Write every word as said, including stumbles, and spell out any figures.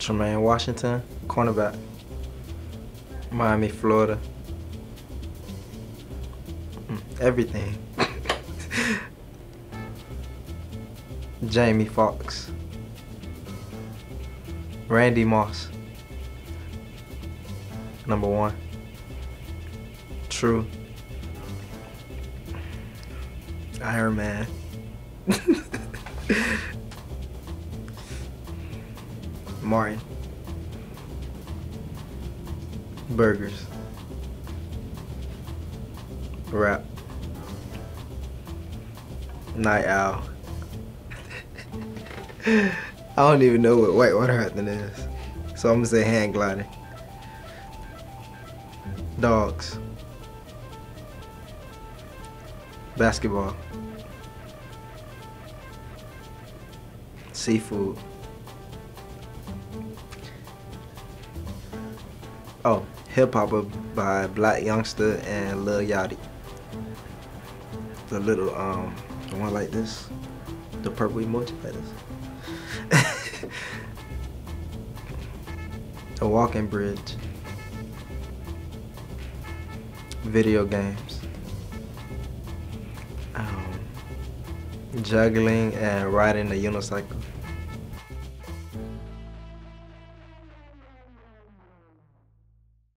Tremaine Washington, cornerback. Miami, Florida. Mm, everything. Jamie Foxx. Randy Moss. Number one. True. Iron Man. Martin. Burgers. Rap. Night Owl. I don't even know what whitewater rafting is, so I'm gonna say hand gliding. Dogs. Basketball. Seafood. Oh, Hip Hopper by Black Youngster and Lil Yachty. The little, um, the one like this. The purple emoji like this. A walking bridge. Video games. Um, juggling and riding a unicycle.